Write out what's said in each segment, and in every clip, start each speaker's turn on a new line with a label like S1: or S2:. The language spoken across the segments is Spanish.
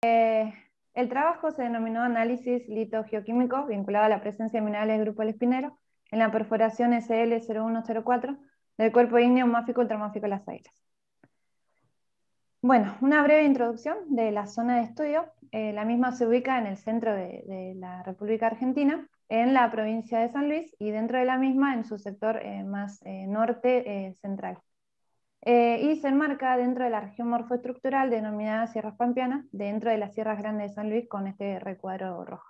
S1: El trabajo se denominó análisis litogeoquímico vinculado a la presencia de minerales del grupo del espinero en la perforación SL0104 del cuerpo ígneo máfico ultramáfico Las Airas. Bueno, una breve introducción de la zona de estudio. La misma se ubica en el centro de la República Argentina, en la provincia de San Luis, y dentro de la misma en su sector más norte central. Y se enmarca dentro de la región morfoestructural denominada Sierras Pampeanas, dentro de las Sierras Grandes de San Luis, con este recuadro rojo.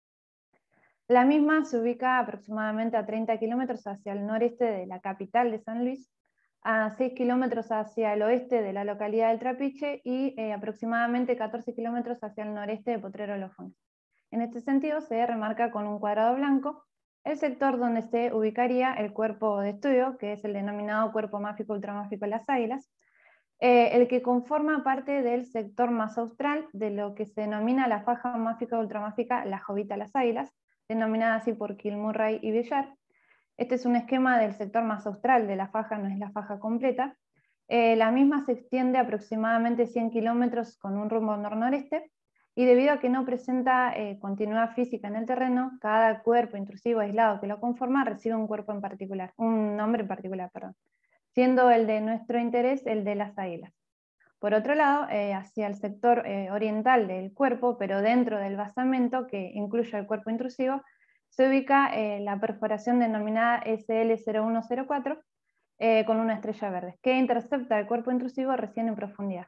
S1: La misma se ubica aproximadamente a 30 kilómetros hacia el noreste de la capital de San Luis, a 6 kilómetros hacia el oeste de la localidad del Trapiche y aproximadamente 14 kilómetros hacia el noreste de Potrero Los Funes. En este sentido se remarca con un cuadrado blanco el sector donde se ubicaría el cuerpo de estudio, que es el denominado cuerpo máfico ultramáfico Las Águilas, el que conforma parte del sector más austral de lo que se denomina la faja máfica ultramáfica La Jovita Las Águilas, denominada así por Kilmurray y Villar. Este es un esquema del sector más austral de la faja, no es la faja completa. La misma se extiende aproximadamente 100 kilómetros con un rumbo nor-noreste, y debido a que no presenta continuidad física en el terreno, cada cuerpo intrusivo aislado que lo conforma recibe un nombre en particular, siendo el de nuestro interés el de las águilas. Por otro lado, hacia el sector oriental del cuerpo, pero dentro del basamento que incluye el cuerpo intrusivo, se ubica la perforación denominada SL0104 con una estrella verde, que intercepta el cuerpo intrusivo recién en profundidad.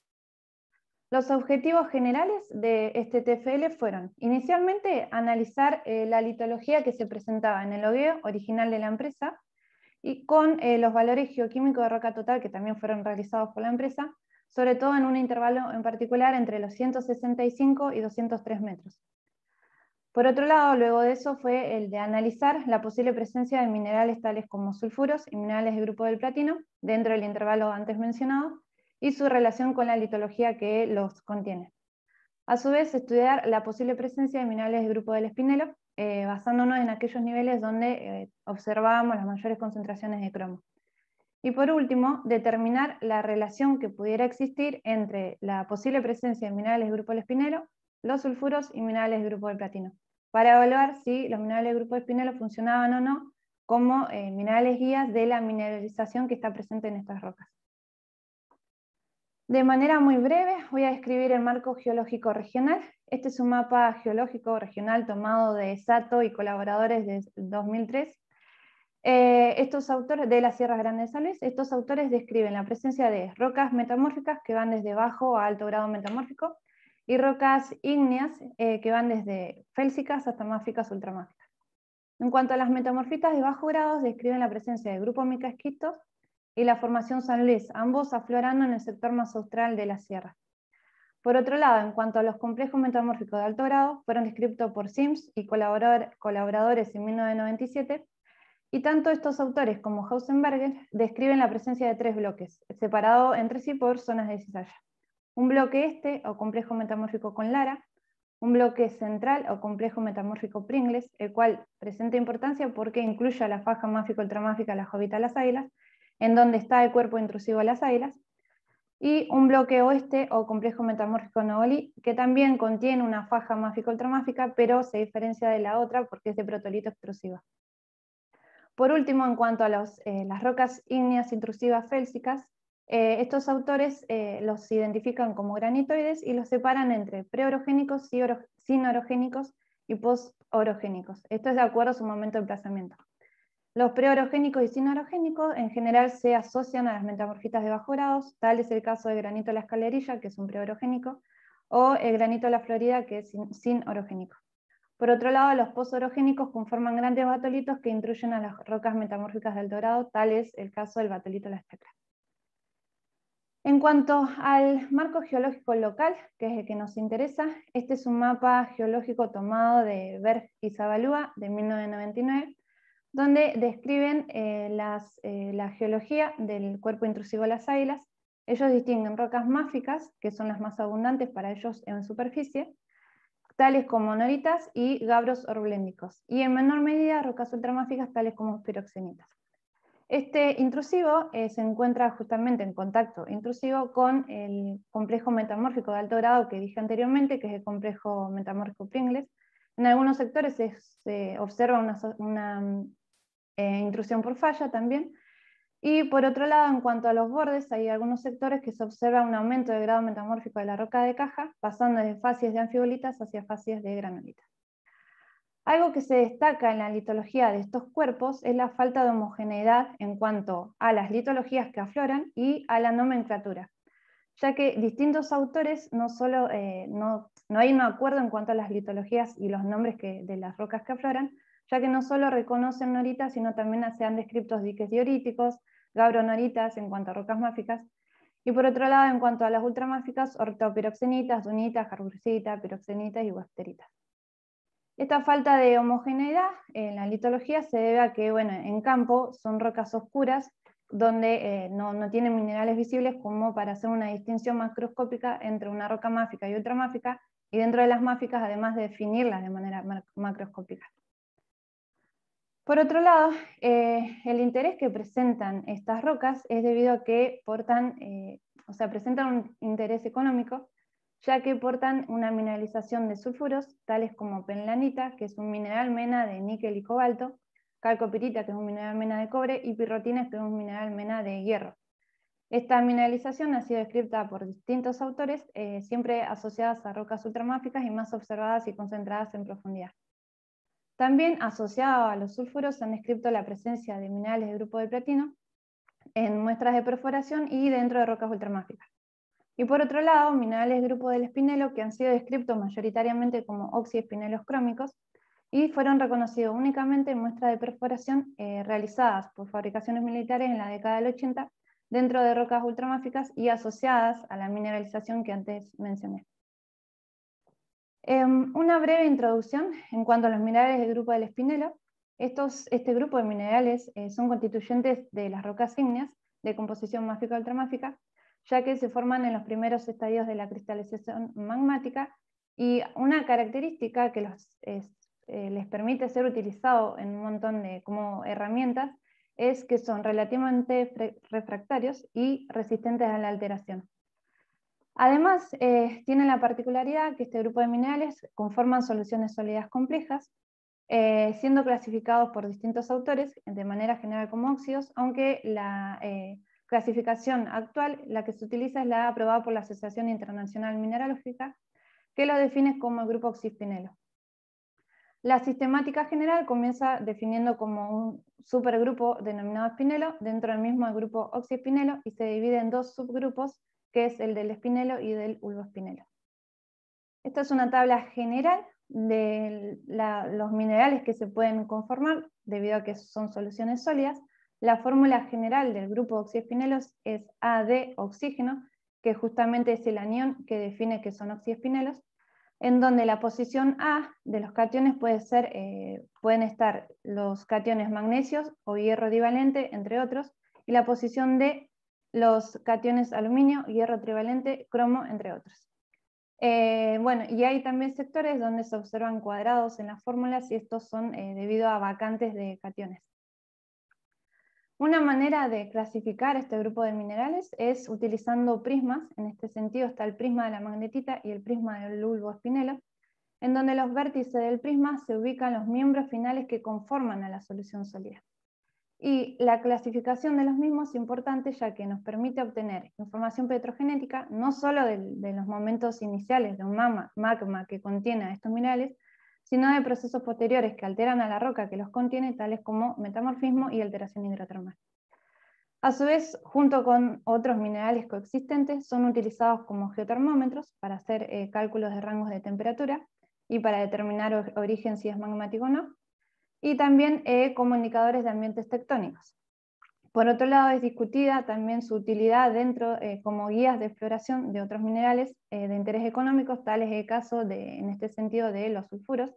S1: Los objetivos generales de este TFL fueron, inicialmente, analizar la litología que se presentaba en el logueo original de la empresa, y con los valores geoquímicos de roca total que también fueron realizados por la empresa, sobre todo en un intervalo en particular entre los 165 y 203 metros. Por otro lado, luego de eso fue el de analizar la posible presencia de minerales tales como sulfuros y minerales del grupo del platino dentro del intervalo antes mencionado y su relación con la litología que los contiene. A su vez, estudiar la posible presencia de minerales del grupo del espinelo, basándonos en aquellos niveles donde observábamos las mayores concentraciones de cromo. Y por último, determinar la relación que pudiera existir entre la posible presencia de minerales del grupo del espinelo, los sulfuros y minerales del grupo del platino, para evaluar si los minerales del grupo del espinelo funcionaban o no como minerales guías de la mineralización que está presente en estas rocas. De manera muy breve voy a describir el marco geológico regional. Este es un mapa geológico regional tomado de Sato y colaboradores de 2003. Estos autores de las Sierras Grandes de San Luis, estos autores describen la presencia de rocas metamórficas que van desde bajo a alto grado metamórfico y rocas ígneas que van desde félsicas hasta máficas ultramáficas. En cuanto a las metamorfitas de bajo grado, describen la presencia de grupos micasquitos y la formación San Luis, ambos aflorando en el sector más austral de la sierra. Por otro lado, en cuanto a los complejos metamórficos de alto grado, fueron descritos por Sims y colaboradores en 1997, y tanto estos autores como Hausenberger describen la presencia de tres bloques, separados entre sí por zonas de cizalla. Un bloque este, o complejo metamórfico con Lara, un bloque central o complejo metamórfico Pringles, el cual presenta importancia porque incluye a la faja máfico-ultramáfica La Jovita Las Águilas, en donde está el cuerpo intrusivo de las águilas, y un bloque oeste o complejo metamórfico Nooli, que también contiene una faja máfico-ultramáfica, pero se diferencia de la otra porque es de protolito extrusiva. Por último, en cuanto a las rocas ígneas intrusivas félsicas, estos autores los identifican como granitoides y los separan entre preorogénicos, sinorogénicos y postorogénicos. Esto es de acuerdo a su momento de emplazamiento. Los preorogénicos y sinorogénicos en general se asocian a las metamorfitas de bajo grado, tal es el caso del granito de la Escalerilla, que es un preorogénico, o el granito de la Florida, que es sinorogénico. Por otro lado, los posorogénicos conforman grandes batolitos que intruyen a las rocas metamórficas de alto grado, tal es el caso del batolito de la Chacra. En cuanto al marco geológico local, que es el que nos interesa, este es un mapa geológico tomado de Berg y Zabalúa de 1999, donde describen la geología del cuerpo intrusivo de las águilas. Ellos distinguen rocas máficas, que son las más abundantes para ellos en superficie, tales como noritas y gabros orbléndicos, y en menor medida rocas ultramáficas tales como piroxenitas. Este intrusivo se encuentra justamente en contacto intrusivo con el complejo metamórfico de alto grado que dije anteriormente, que es el complejo metamórfico Pringles. En algunos sectores se observa una intrusión por falla también. Y por otro lado, en cuanto a los bordes, hay algunos sectores que se observa un aumento del grado metamórfico de la roca de caja, pasando de facies de anfibolitas hacia facies de granolitas. Algo que se destaca en la litología de estos cuerpos es la falta de homogeneidad en cuanto a las litologías que afloran y a la nomenclatura, ya que distintos autores no hay un acuerdo en cuanto a las litologías y los nombres de las rocas que afloran, ya que no solo reconocen noritas, sino también se han descrito diques dioríticos, gabronoritas en cuanto a rocas máficas, y por otro lado, en cuanto a las ultramáficas, ortopiroxenitas, dunitas, jarurcitas, piroxenitas y websteritas. Esta falta de homogeneidad en la litología se debe a que, bueno, en campo son rocas oscuras donde no tienen minerales visibles como para hacer una distinción macroscópica entre una roca máfica y ultramáfica, y dentro de las máficas además de definirlas de manera macroscópica. Por otro lado, el interés que presentan estas rocas es debido a que presentan un interés económico, ya que portan una mineralización de sulfuros, tales como penlanita, que es un mineral mena de níquel y cobalto, calcopirita, que es un mineral mena de cobre, y pirrotina, que es un mineral mena de hierro. Esta mineralización ha sido descrita por distintos autores, siempre asociadas a rocas ultramáficas y más observadas y concentradas en profundidad. También asociado a los sulfuros se han descrito la presencia de minerales del grupo de platino en muestras de perforación y dentro de rocas ultramáficas. Y por otro lado, minerales del grupo del espinelo que han sido descritos mayoritariamente como oxiespinelos crómicos y fueron reconocidos únicamente en muestras de perforación realizadas por fabricaciones militares en la década del 80 dentro de rocas ultramáficas y asociadas a la mineralización que antes mencioné. Una breve introducción en cuanto a los minerales del grupo del espinelo. Este grupo de minerales son constituyentes de las rocas ígneas de composición máfica o ultramáfica, ya que se forman en los primeros estadios de la cristalización magmática, y una característica que les permite ser utilizados en un montón como herramientas es que son relativamente refractarios y resistentes a la alteración. Además, tienen la particularidad que este grupo de minerales conforman soluciones sólidas complejas, siendo clasificados por distintos autores de manera general como óxidos, aunque la clasificación actual, la que se utiliza, es la aprobada por la Asociación Internacional Mineralógica, que lo define como el grupo oxiespinelo. La sistemática general comienza definiendo como un supergrupo denominado espinelo dentro del mismo grupo oxiespinelo, y se divide en dos subgrupos, que es el del espinelo y del ulvoespinelo. Esta es una tabla general de los minerales que se pueden conformar debido a que son soluciones sólidas. La fórmula general del grupo oxiespinelos es AD oxígeno, que justamente es el anión que define que son oxiespinelos, en donde la posición A de los cationes pueden estar los cationes magnesios o hierro divalente, entre otros, y la posición D los cationes aluminio, hierro trivalente, cromo, entre otros. Y hay también sectores donde se observan cuadrados en las fórmulas, y estos son debido a vacantes de cationes. Una manera de clasificar este grupo de minerales es utilizando prismas. En este sentido está el prisma de la magnetita y el prisma del ulvoespinelo, en donde los vértices del prisma se ubican los miembros finales que conforman a la solución sólida. Y la clasificación de los mismos es importante, ya que nos permite obtener información petrogenética no solo de los momentos iniciales de un magma que contiene a estos minerales, sino de procesos posteriores que alteran a la roca que los contiene, tales como metamorfismo y alteración hidrotermal. A su vez, junto con otros minerales coexistentes, son utilizados como geotermómetros para hacer cálculos de rangos de temperatura y para determinar origen, si es magmático o no, y también como indicadores de ambientes tectónicos. Por otro lado, es discutida también su utilidad como guías de exploración de otros minerales de interés económico, tal es el caso en este sentido de los sulfuros.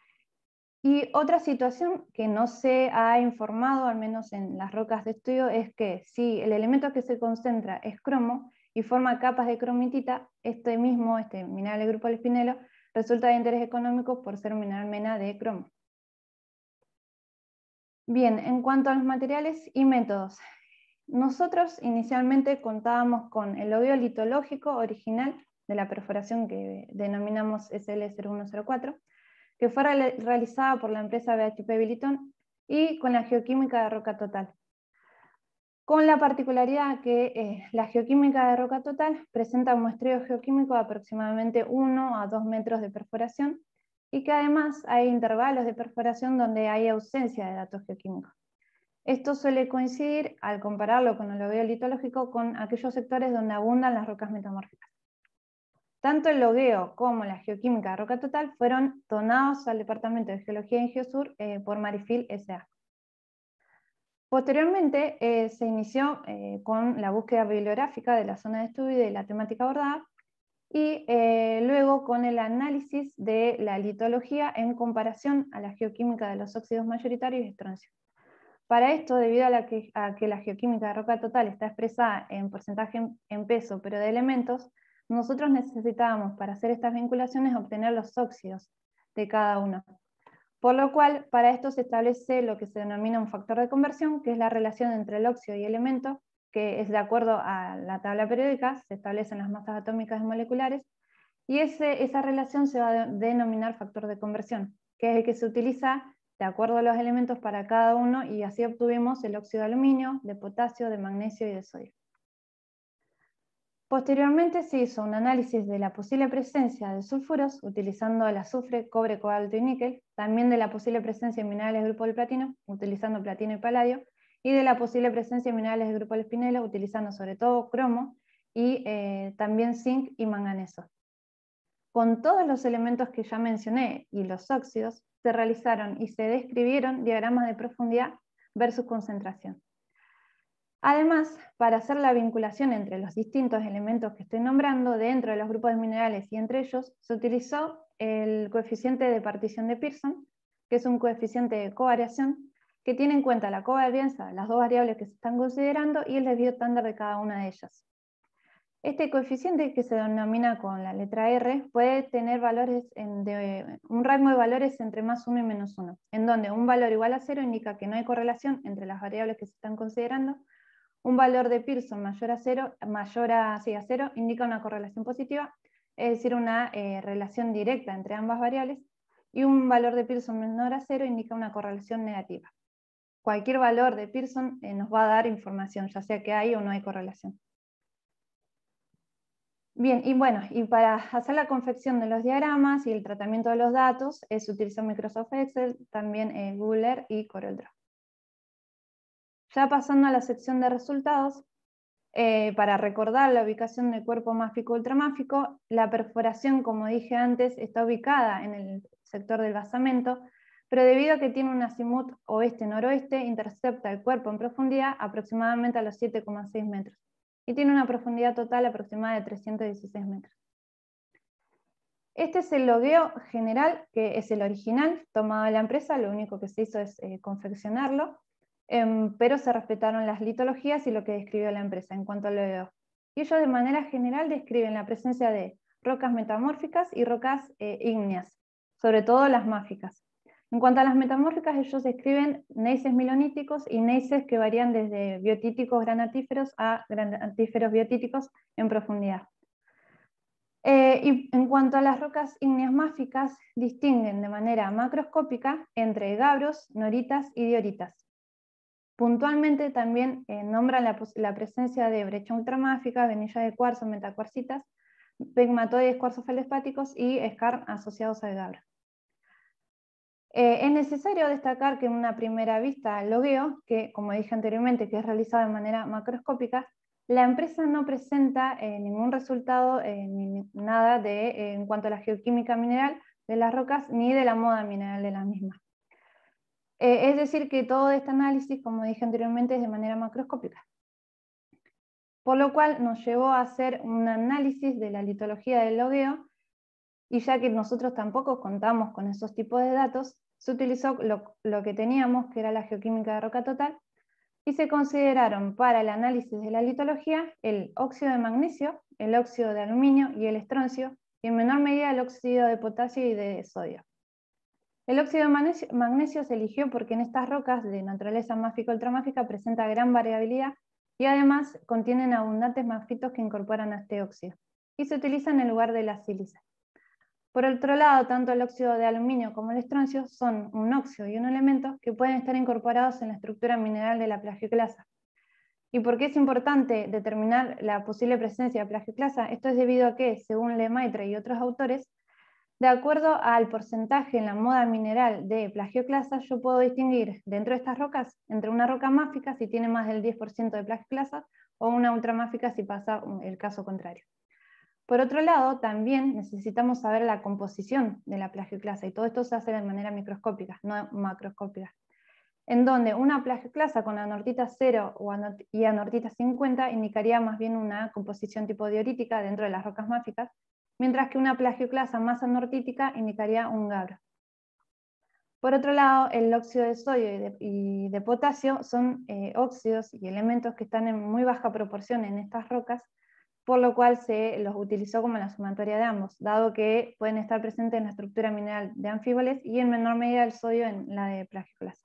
S1: Y otra situación que no se ha informado, al menos en las rocas de estudio, es que si el elemento que se concentra es cromo y forma capas de cromitita, este mineral del grupo del espinelo resulta de interés económico por ser un mineral mena de cromo. Bien, en cuanto a los materiales y métodos, nosotros inicialmente contábamos con el logueo litológico original de la perforación que denominamos SL0104, que fue realizada por la empresa BHP Billiton, y con la geoquímica de roca total. Con la particularidad que la geoquímica de roca total presenta un muestreo geoquímico de aproximadamente 1 a 2 metros de perforación, y que además hay intervalos de perforación donde hay ausencia de datos geoquímicos. Esto suele coincidir, al compararlo con el logueo litológico, con aquellos sectores donde abundan las rocas metamórficas. Tanto el logueo como la geoquímica de roca total fueron donados al Departamento de Geología y Geosur por Marifil S.A. Posteriormente se inició con la búsqueda bibliográfica de la zona de estudio y de la temática abordada, y luego con el análisis de la litología en comparación a la geoquímica de los óxidos mayoritarios y estroncio. Para esto, debido a que la geoquímica de roca total está expresada en porcentaje en peso, pero de elementos, nosotros necesitábamos, para hacer estas vinculaciones, obtener los óxidos de cada uno. Por lo cual, para esto se establece lo que se denomina un factor de conversión, que es la relación entre el óxido y elemento, que es de acuerdo a la tabla periódica, se establecen las masas atómicas y moleculares, y esa relación se va a denominar factor de conversión, que es el que se utiliza de acuerdo a los elementos para cada uno, y así obtuvimos el óxido de aluminio, de potasio, de magnesio y de sodio. Posteriormente se hizo un análisis de la posible presencia de sulfuros utilizando el azufre, cobre, cobalto y níquel, también de la posible presencia de minerales del grupo del platino, utilizando platino y paladio, y de la posible presencia de minerales del grupo del espinelo, utilizando sobre todo cromo y también zinc y manganeso. Con todos los elementos que ya mencioné y los óxidos, se realizaron y se describieron diagramas de profundidad versus concentración. Además, para hacer la vinculación entre los distintos elementos que estoy nombrando dentro de los grupos de minerales y entre ellos, se utilizó el coeficiente de partición de Pearson, que es un coeficiente de covariación que tiene en cuenta la covarianza de las dos variables que se están considerando y el desvío estándar de cada una de ellas. Este coeficiente, que se denomina con la letra R, puede tener valores un rango de valores entre más 1 y menos 1, en donde un valor igual a 0 indica que no hay correlación entre las variables que se están considerando, un valor de Pearson mayor a 0 indica una correlación positiva, es decir, una relación directa entre ambas variables, y un valor de Pearson menor a 0 indica una correlación negativa. Cualquier valor de Pearson nos va a dar información, ya sea que hay o no hay correlación. Bien, y bueno, y para hacer la confección de los diagramas y el tratamiento de los datos, se utilizó Microsoft Excel, también Google Earth y CorelDRAW. Ya pasando a la sección de resultados, para recordar la ubicación del cuerpo máfico-ultramáfico, la perforación, como dije antes, está ubicada en el sector del basamento, pero debido a que tiene un azimut oeste-noroeste, intercepta el cuerpo en profundidad aproximadamente a los 7,6 metros, y tiene una profundidad total aproximada de 316 metros. Este es el logueo general, que es el original, tomado de la empresa, lo único que se hizo es confeccionarlo, pero se respetaron las litologías y lo que describió la empresa en cuanto al logueo. Y ellos de manera general describen la presencia de rocas metamórficas y rocas ígneas, sobre todo las máficas. En cuanto a las metamórficas, ellos describen gneisses miloníticos y gneisses que varían desde biotíticos granatíferos a granatíferos biotíticos en profundidad. Y en cuanto a las rocas ígneas máficas, distinguen de manera macroscópica entre gabros, noritas y dioritas. Puntualmente también nombran la presencia de brecha ultramáfica, venillas de cuarzo, metacuarcitas, pegmatoides cuarzo-feldespáticos y skarn asociados al gabro. Es necesario destacar que en una primera vista al logueo, que como dije anteriormente, que es realizado de manera macroscópica, la empresa no presenta ningún resultado ni nada en cuanto a la geoquímica mineral de las rocas ni de la moda mineral de las mismas. Es decir, que todo este análisis, como dije anteriormente, es de manera macroscópica. Por lo cual nos llevó a hacer un análisis de la litología del logueo, y ya que nosotros tampoco contamos con esos tipos de datos, se utilizó lo que teníamos, que era la geoquímica de roca total, y se consideraron para el análisis de la litología el óxido de magnesio, el óxido de aluminio y el estroncio, y en menor medida el óxido de potasio y de sodio. El óxido de magnesio se eligió porque en estas rocas de naturaleza máfica ultramáfica presenta gran variabilidad y además contienen abundantes mafitos que incorporan a este óxido y se utilizan en lugar de la sílice. Por otro lado, tanto el óxido de aluminio como el estroncio son un óxido y un elemento que pueden estar incorporados en la estructura mineral de la plagioclasa. ¿Y por qué es importante determinar la posible presencia de plagioclasa? Esto es debido a que, según Lemaitre y otros autores, de acuerdo al porcentaje en la moda mineral de plagioclasa, yo puedo distinguir dentro de estas rocas entre una roca máfica si tiene más del 10% de plagioclasa o una ultramáfica si pasa el caso contrario. Por otro lado, también necesitamos saber la composición de la plagioclasa y todo esto se hace de manera microscópica, no macroscópica, en donde una plagioclasa con anortita 0 y anortita 50 indicaría más bien una composición tipo diorítica dentro de las rocas máficas, mientras que una plagioclasa más anortítica indicaría un gabbro. Por otro lado, el óxido de sodio y de potasio son óxidos y elementos que están en muy baja proporción en estas rocas, por lo cual se los utilizó como la sumatoria de ambos, dado que pueden estar presentes en la estructura mineral de anfíboles y en menor medida el sodio en la de plagioclasa.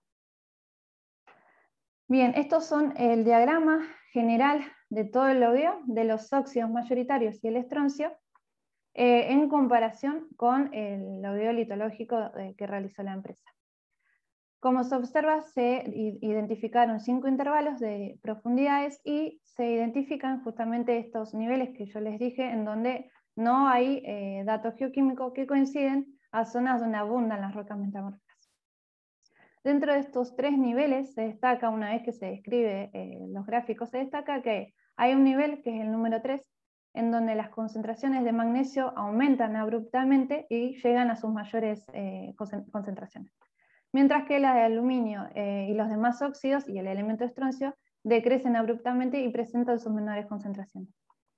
S1: Bien, estos son el diagrama general de todo el logueo de los óxidos mayoritarios y el estroncio en comparación con el logueo litológico que realizó la empresa. Como se observa, se identificaron 5 intervalos de profundidades y se identifican justamente estos niveles que yo les dije, en donde no hay datos geoquímicos que coinciden a zonas donde abundan las rocas metamórficas. Dentro de estos 3 niveles se destaca, una vez que se describe los gráficos, se destaca que hay un nivel, que es el número 3, en donde las concentraciones de magnesio aumentan abruptamente y llegan a sus mayores concentraciones. Mientras que las de aluminio y los demás óxidos y el elemento estroncio decrecen abruptamente y presentan sus menores concentraciones.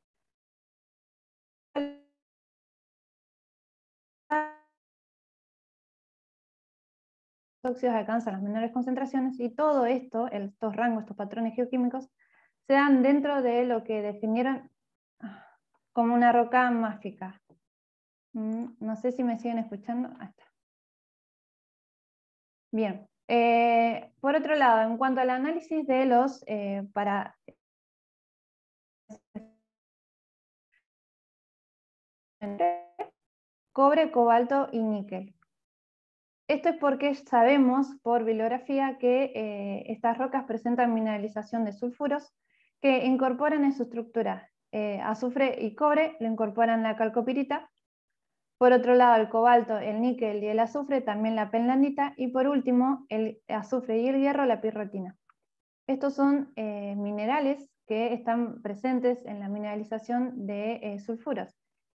S1: Los óxidos alcanzan las menores concentraciones y todo esto, estos rangos, estos patrones geoquímicos, se dan dentro de lo que definieron como una roca máfica. No sé si me siguen escuchando. Ahí está. Bien. Por otro lado, en cuanto al análisis de los cobre, cobalto y níquel. Esto es porque sabemos por bibliografía que estas rocas presentan mineralización de sulfuros que incorporan en su estructura azufre y cobre, lo incorporan la calcopirita. Por otro lado, el cobalto, el níquel y el azufre también la penlandita, y por último, el azufre y el hierro la pirrotina. Estos son minerales que están presentes en la mineralización de sulfuros.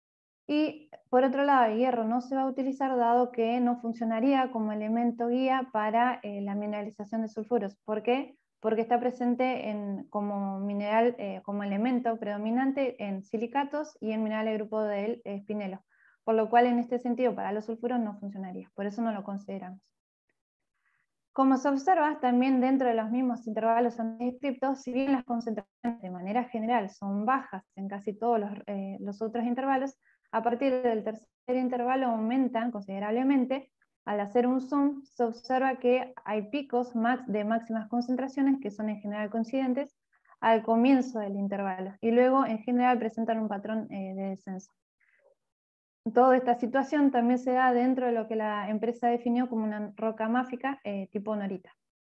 S1: Y por otro lado, el hierro no se va a utilizar dado que no funcionaría como elemento guía para la mineralización de sulfuros. ¿Por qué? Porque está presente como mineral, como elemento predominante en silicatos y en minerales del grupo del espinelo. Por lo cual, en este sentido, para los sulfuros no funcionaría. Por eso no lo consideramos. Como se observa, también dentro de los mismos intervalos antes descritos, si bien las concentraciones de manera general son bajas en casi todos los otros intervalos, a partir del tercer intervalo aumentan considerablemente. Al hacer un zoom, se observa que hay picos de máximas concentraciones que son en general coincidentes al comienzo del intervalo, y luego en general presentan un patrón de descenso. Toda esta situación también se da dentro de lo que la empresa definió como una roca máfica tipo norita.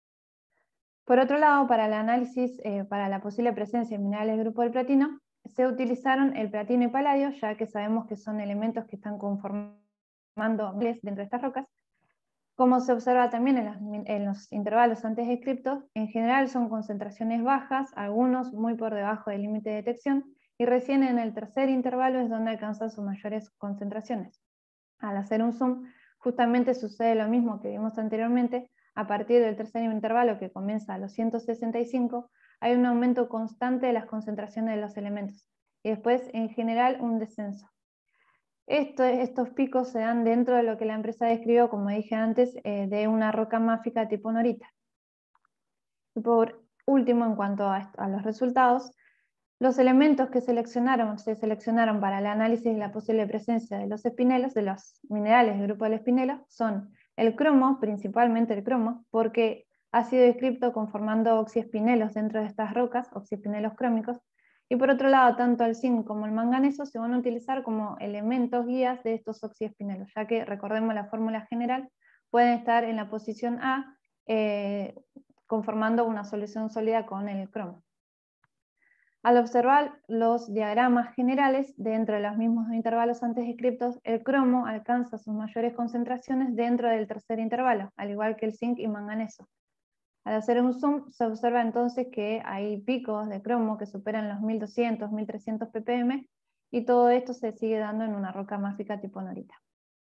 S1: Por otro lado, para el análisis para la posible presencia de minerales del grupo del platino, se utilizaron el platino y paladio, ya que sabemos que son elementos que están conformando dentro de estas rocas. Como se observa también en los intervalos antes descritos, en general son concentraciones bajas, algunos muy por debajo del límite de detección, y recién en el tercer intervalo es donde alcanzan sus mayores concentraciones. Al hacer un zoom, justamente sucede lo mismo que vimos anteriormente. A partir del tercer intervalo, que comienza a los 165, hay un aumento constante de las concentraciones de los elementos, y después en general un descenso. Estos picos se dan dentro de lo que la empresa describió, como dije antes, de una roca máfica tipo norita. Y por último, en cuanto a los resultados, los elementos que se seleccionaron para el análisis de la posible presencia de los espinelos, de los minerales del grupo del espinelo, son El cromo, principalmente el cromo, porque ha sido descrito conformando oxiespinelos dentro de estas rocas, oxiespinelos crómicos, y por otro lado, tanto el zinc como el manganeso se van a utilizar como elementos guías de estos oxiespinelos, ya que, recordemos la fórmula general, pueden estar en la posición A conformando una solución sólida con el cromo. Al observar los diagramas generales dentro de los mismos intervalos antes descritos, el cromo alcanza sus mayores concentraciones dentro del tercer intervalo, al igual que el zinc y manganeso. Al hacer un zoom, se observa entonces que hay picos de cromo que superan los 1200, 1300 ppm, y todo esto se sigue dando en una roca máfica tipo norita.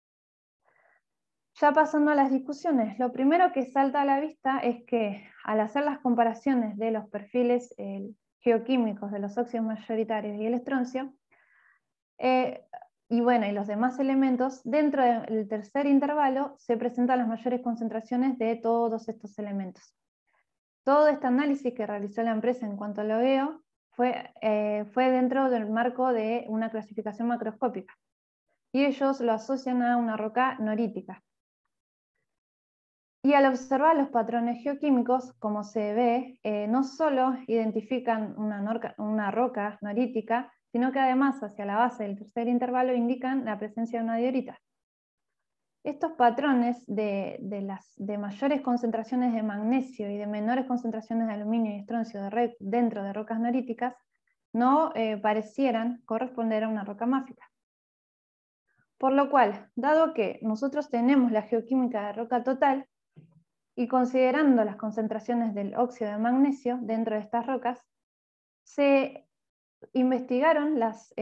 S1: Ya pasando a las discusiones, lo primero que salta a la vista es que al hacer las comparaciones de los perfiles geoquímicos de los óxidos mayoritarios y el estroncio, y los demás elementos, dentro del tercer intervalo se presentan las mayores concentraciones de todos estos elementos. Todo este análisis que realizó la empresa en cuanto a logueo fue dentro del marco de una clasificación macroscópica, y ellos lo asocian a una roca norítica. Y al observar los patrones geoquímicos, como se ve, no solo identifican una roca norítica, sino que además hacia la base del tercer intervalo indican la presencia de una diorita. Estos patrones de mayores concentraciones de magnesio y de menores concentraciones de aluminio y estroncio dentro de rocas noríticas no parecieran corresponder a una roca máfica. Por lo cual, dado que nosotros tenemos la geoquímica de roca total, y considerando las concentraciones del óxido de magnesio dentro de estas rocas, se investigaron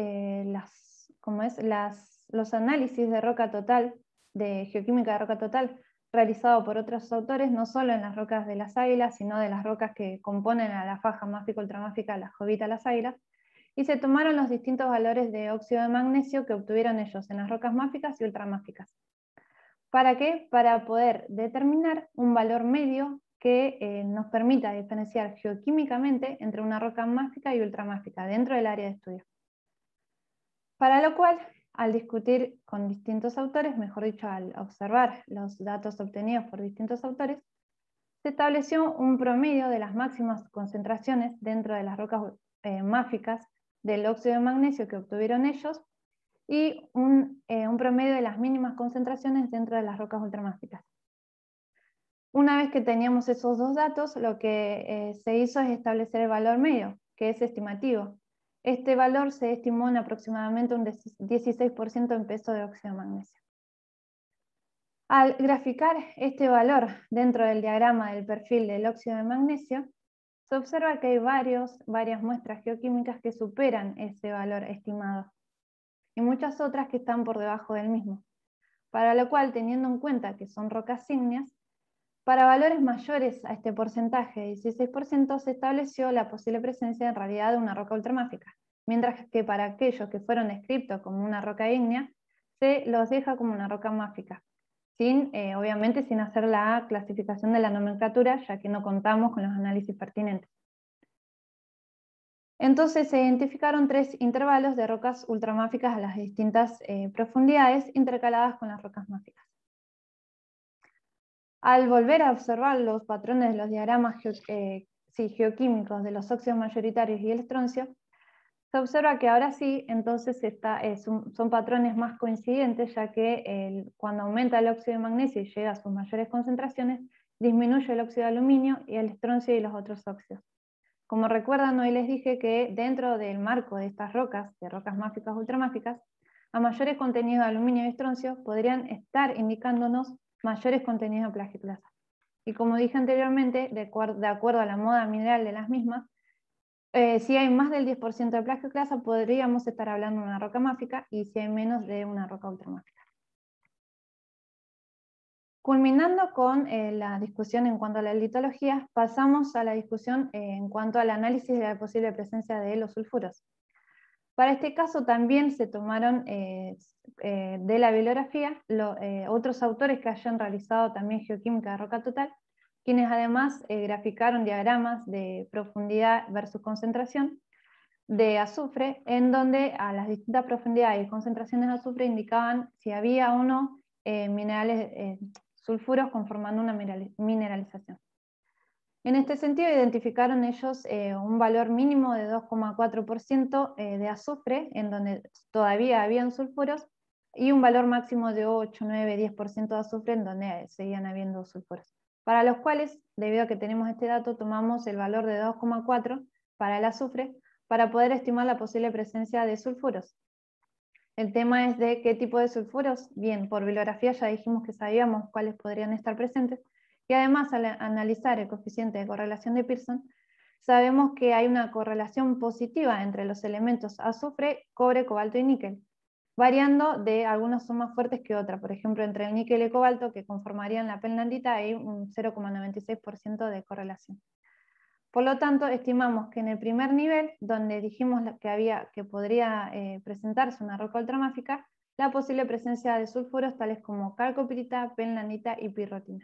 S1: los análisis de roca total, de geoquímica de roca total, realizado por otros autores, no solo en las rocas de las águilas, sino de las rocas que componen a la faja máfico-ultramáfica, la jovita, las águilas, y se tomaron los distintos valores de óxido de magnesio que obtuvieron ellos en las rocas máficas y ultramáficas. ¿Para qué? Para poder determinar un valor medio que nos permita diferenciar geoquímicamente entre una roca máfica y ultramáfica dentro del área de estudio. Para lo cual, al discutir con distintos autores, mejor dicho, al observar los datos obtenidos por distintos autores, se estableció un promedio de las máximas concentraciones dentro de las rocas máficas del óxido de magnesio que obtuvieron ellos, y un promedio de las mínimas concentraciones dentro de las rocas ultramáficas. Una vez que teníamos esos dos datos, lo que se hizo es establecer el valor medio, que es estimativo. Este valor se estimó en aproximadamente un 16% en peso de óxido de magnesio. Al graficar este valor dentro del diagrama del perfil del óxido de magnesio, se observa que hay varias muestras geoquímicas que superan ese valor estimado, y muchas otras que están por debajo del mismo, para lo cual, teniendo en cuenta que son rocas ígneas, para valores mayores a este porcentaje de 16% se estableció la posible presencia en realidad de una roca ultramáfica, mientras que para aquellos que fueron descritos como una roca ígnea, se los deja como una roca máfica, obviamente sin hacer la clasificación de la nomenclatura, ya que no contamos con los análisis pertinentes. Entonces se identificaron 3 intervalos de rocas ultramáficas a las distintas profundidades intercaladas con las rocas máficas. Al volver a observar los patrones de los diagramas geoquímicos de los óxidos mayoritarios y el estroncio, se observa que ahora sí, entonces son patrones más coincidentes, ya que cuando aumenta el óxido de magnesio y llega a sus mayores concentraciones, disminuye el óxido de aluminio y el estroncio y los otros óxidos. Como recuerdan, hoy les dije que dentro del marco de estas rocas, de rocas máficas ultramáficas, a mayores contenidos de aluminio y estroncio podrían estar indicándonos mayores contenidos de plagioclasa. Y como dije anteriormente, de acuerdo a la moda mineral de las mismas, si hay más del 10% de plagioclasa, podríamos estar hablando de una roca máfica, y si hay menos, de una roca ultramáfica. Culminando con la discusión en cuanto a la litología, pasamos a la discusión en cuanto al análisis de la posible presencia de los sulfuros. Para este caso también se tomaron de la bibliografía otros autores que hayan realizado también geoquímica de roca total, quienes además graficaron diagramas de profundidad versus concentración de azufre, en donde a las distintas profundidades y concentraciones de azufre indicaban si había o no sulfuros conformando una mineralización. En este sentido, identificaron ellos un valor mínimo de 2,4% de azufre, en donde todavía habían sulfuros, y un valor máximo de 8, 9, 10% de azufre, en donde seguían habiendo sulfuros. Para los cuales, debido a que tenemos este dato, tomamos el valor de 2,4 para el azufre, para poder estimar la posible presencia de sulfuros. El tema es de qué tipo de sulfuros. Bien, por bibliografía ya dijimos que sabíamos cuáles podrían estar presentes, y además al analizar el coeficiente de correlación de Pearson, sabemos que hay una correlación positiva entre los elementos azufre, cobre, cobalto y níquel, variando de algunas son más fuertes que otras. Por ejemplo, entre el níquel y el cobalto, que conformarían la penlandita, hay un 0,96% de correlación. Por lo tanto, estimamos que en el primer nivel, donde dijimos que podría presentarse una roca ultramáfica, la posible presencia de sulfuros tales como calcopirita, penlandita y pirrotina.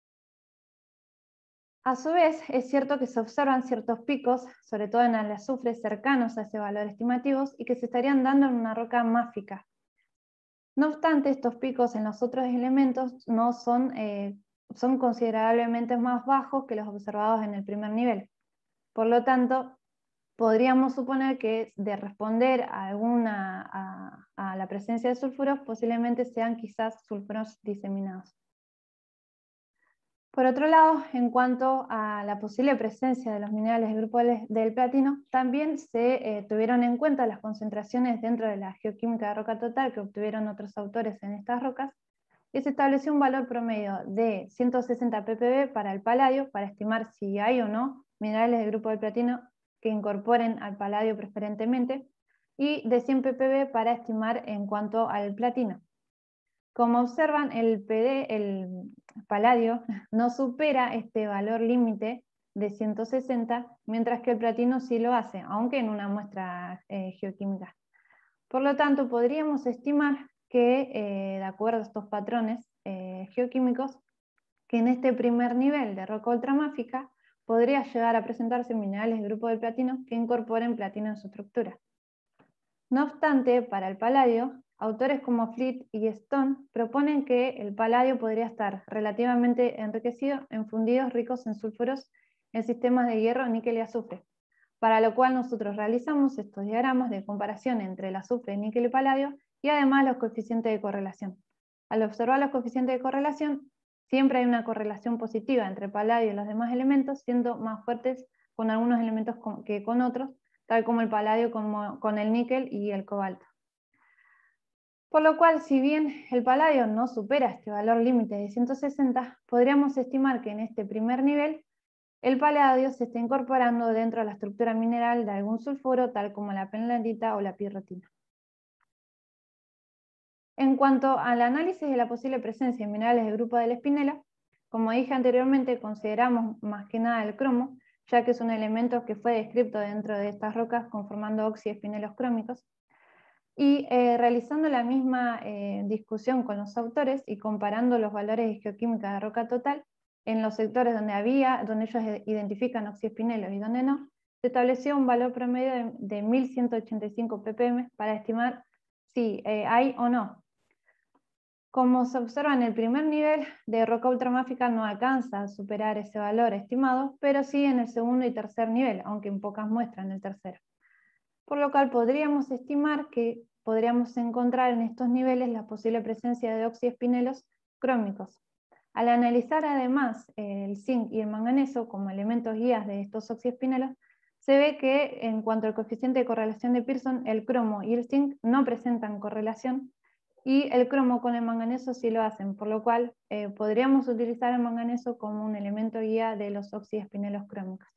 S1: A su vez, es cierto que se observan ciertos picos, sobre todo en el azufre, cercanos a ese valor estimativos y que se estarían dando en una roca máfica. No obstante, estos picos en los otros elementos no son considerablemente más bajos que los observados en el primer nivel. Por lo tanto, podríamos suponer que de responder a la presencia de sulfuros, posiblemente sean quizás sulfuros diseminados. Por otro lado, en cuanto a la posible presencia de los minerales del grupo del platino, también se tuvieron en cuenta las concentraciones dentro de la geoquímica de roca total que obtuvieron otros autores en estas rocas, y se estableció un valor promedio de 160 ppb para el paladio, para estimar si hay o no minerales del grupo del platino que incorporen al paladio preferentemente, y de 100 ppb para estimar en cuanto al platino. Como observan, el paladio no supera este valor límite de 160, mientras que el platino sí lo hace, aunque en una muestra geoquímica. Por lo tanto, podríamos estimar que, de acuerdo a estos patrones geoquímicos, que en este primer nivel de roca ultramáfica podría llegar a presentarse minerales del grupo del platino que incorporen platino en su estructura. No obstante, para el paladio, autores como Fleet y Stone proponen que el paladio podría estar relativamente enriquecido en fundidos ricos en sulfuros en sistemas de hierro, níquel y azufre, para lo cual nosotros realizamos estos diagramas de comparación entre el azufre, níquel y paladio, y además los coeficientes de correlación. Al observar los coeficientes de correlación, siempre hay una correlación positiva entre el paladio y los demás elementos, siendo más fuertes con algunos elementos que con otros, tal como el paladio con el níquel y el cobalto. Por lo cual, si bien el paladio no supera este valor límite de 160, podríamos estimar que en este primer nivel el paladio se está incorporando dentro de la estructura mineral de algún sulfuro, tal como la penlandita o la pirrotina. En cuanto al análisis de la posible presencia de minerales del grupo de la espinela, como dije anteriormente, consideramos más que nada el cromo, ya que es un elemento que fue descrito dentro de estas rocas conformando oxiespinelos crómicos, y realizando la misma discusión con los autores y comparando los valores de geoquímica de roca total en los sectores donde ellos identifican oxiespinelos y donde no, se estableció un valor promedio de 1185 ppm para estimar si hay o no. Como se observa en el primer nivel de roca ultramáfica no alcanza a superar ese valor estimado, pero sí en el segundo y tercer nivel, aunque en pocas muestras en el tercero. Por lo cual podríamos estimar que podríamos encontrar en estos niveles la posible presencia de oxiespinelos crómicos. Al analizar además el zinc y el manganeso como elementos guías de estos oxiespinelos, se ve que en cuanto al coeficiente de correlación de Pearson, el cromo y el zinc no presentan correlación, y el cromo con el manganeso sí lo hacen, por lo cual podríamos utilizar el manganeso como un elemento guía de los oxiespinelos crómicos.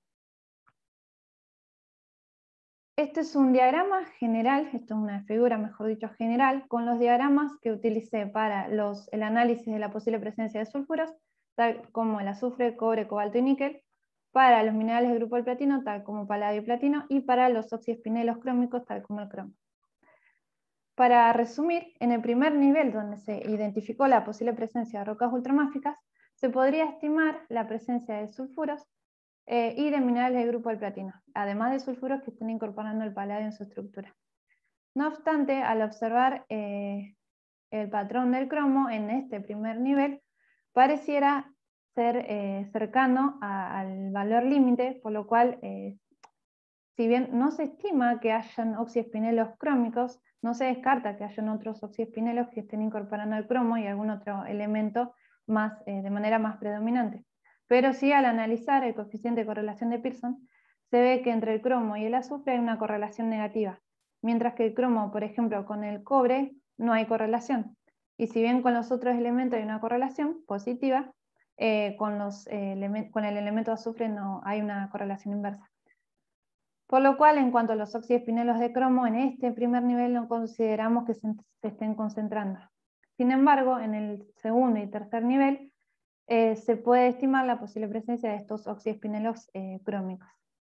S1: Este es un diagrama general, esto es una figura, mejor dicho, general, con los diagramas que utilicé para el análisis de la posible presencia de sulfuros, tal como el azufre, cobre, cobalto y níquel, para los minerales del grupo del platino, tal como paladio y platino, y para los oxiespinelos crómicos, tal como el cromo. Para resumir, en el primer nivel donde se identificó la posible presencia de rocas ultramáficas, se podría estimar la presencia de sulfuros y de minerales del grupo del platino, además de sulfuros que estén incorporando el paladio en su estructura. No obstante, al observar el patrón del cromo en este primer nivel, pareciera ser cercano al valor límite, por lo cual, si bien no se estima que hayan oxiespinelos crómicos, no se descarta que hayan otros oxiespinelos que estén incorporando el cromo y algún otro elemento más, de manera más predominante. Pero sí, al analizar el coeficiente de correlación de Pearson, se ve que entre el cromo y el azufre hay una correlación negativa, mientras que el cromo, por ejemplo, con el cobre no hay correlación. Y si bien con los otros elementos hay una correlación positiva, con el elemento azufre no hay una correlación inversa. Por lo cual, en cuanto a los oxiespinelos de cromo, en este primer nivel no consideramos que se estén concentrando. Sin embargo, en el segundo y tercer nivel se puede estimar la posible presencia de estos oxiespinelos crómicos.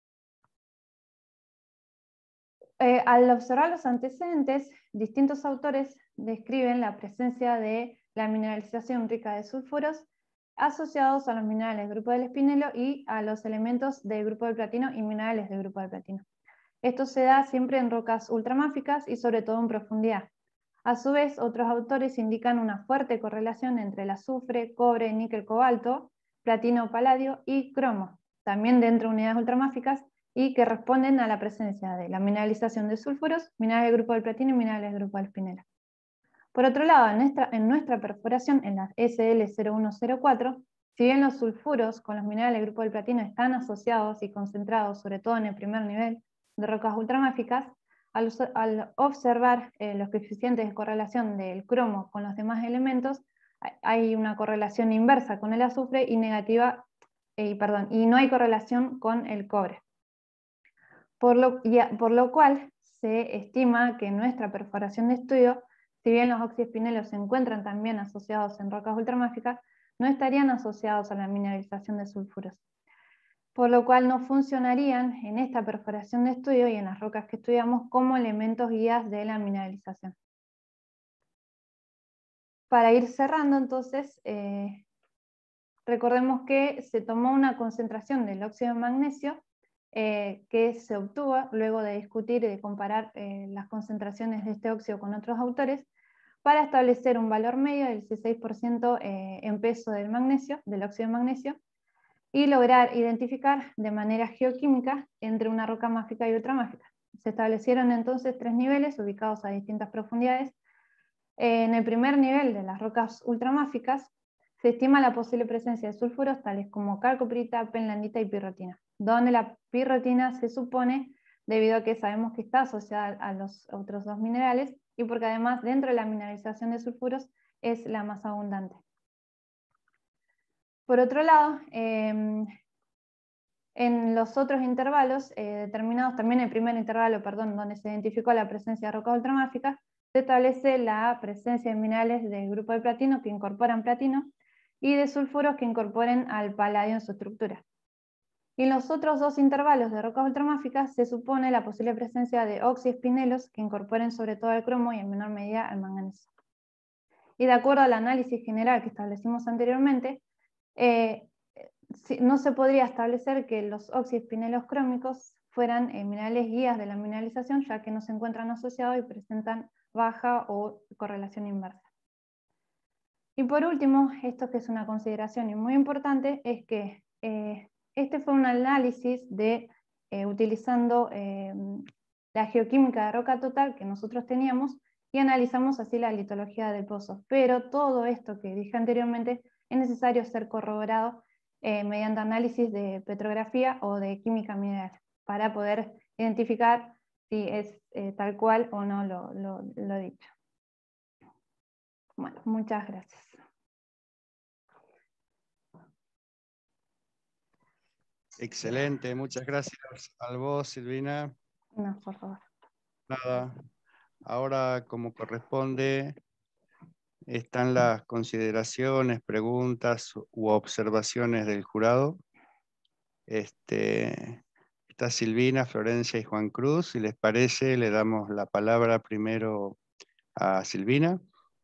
S1: Al observar los antecedentes, distintos autores describen la presencia de la mineralización rica de sulfuros asociados a los minerales del grupo del espinelo y a los elementos del grupo del platino y minerales del grupo del platino. Esto se da siempre en rocas ultramáficas y sobre todo en profundidad. A su vez, otros autores indican una fuerte correlación entre el azufre, cobre, níquel, cobalto, platino, paladio y cromo, también dentro de unidades ultramáficas, y que responden a la presencia de la mineralización de sulfuros, minerales del grupo del platino y minerales del grupo del espinelo. Por otro lado, en nuestra perforación, en la SL0104, si bien los sulfuros con los minerales del grupo del platino están asociados y concentrados, sobre todo en el primer nivel de rocas ultramáficas, al observar los coeficientes de correlación del cromo con los demás elementos, hay una correlación inversa con el azufre y y no hay correlación con el cobre. Por lo cual se estima que en nuestra perforación de estudio, si bien los oxiespinelos se encuentran también asociados en rocas ultramáficas, no estarían asociados a la mineralización de sulfuros, por lo cual no funcionarían en esta perforación de estudio y en las rocas que estudiamos como elementos guías de la mineralización. Para ir cerrando, entonces, recordemos que se tomó una concentración del óxido de magnesio que se obtuvo luego de discutir y de comparar las concentraciones de este óxido con otros autores para establecer un valor medio del 16% en peso del magnesio, del óxido de magnesio, y lograr identificar de manera geoquímica entre una roca máfica y ultramáfica. Se establecieron entonces 3 niveles ubicados a distintas profundidades. En el primer nivel de las rocas ultramáficas se estima la posible presencia de sulfuros tales como calcoprita, penlandita y pirrotina, donde la pirrotina se supone, debido a que sabemos que está asociada a los otros dos minerales y porque además dentro de la mineralización de sulfuros es la más abundante. Por otro lado, en los otros intervalos determinados, también el primer intervalo, donde se identificó la presencia de rocas ultramáficas, se establece la presencia de minerales del grupo de platino que incorporan platino y de sulfuros que incorporen al paladio en su estructura. Y en los otros dos intervalos de rocas ultramáficas se supone la posible presencia de oxiespinelos que incorporen sobre todo el cromo y en menor medida al manganeso. Y de acuerdo al análisis general que establecimos anteriormente, no se podría establecer que los oxiespinelos crómicos fueran minerales guías de la mineralización, ya que no se encuentran asociados y presentan baja o correlación inversa. Y por último, esto que es una consideración y muy importante, es que este fue un análisis utilizando la geoquímica de roca total que nosotros teníamos y analizamos así la litología del pozo. Pero todo esto que dije anteriormente es necesario ser corroborado mediante análisis de petrografía o de química mineral para poder identificar si es tal cual o no lo dicho. Bueno, muchas gracias.
S2: Excelente, muchas gracias a vos, Silvina.
S1: No, por favor.
S2: Nada, ahora como corresponde están las consideraciones, preguntas u observaciones del jurado. Está Silvina, Florencia y Juan Cruz. Si les parece, le damos la palabra primero a Silvina.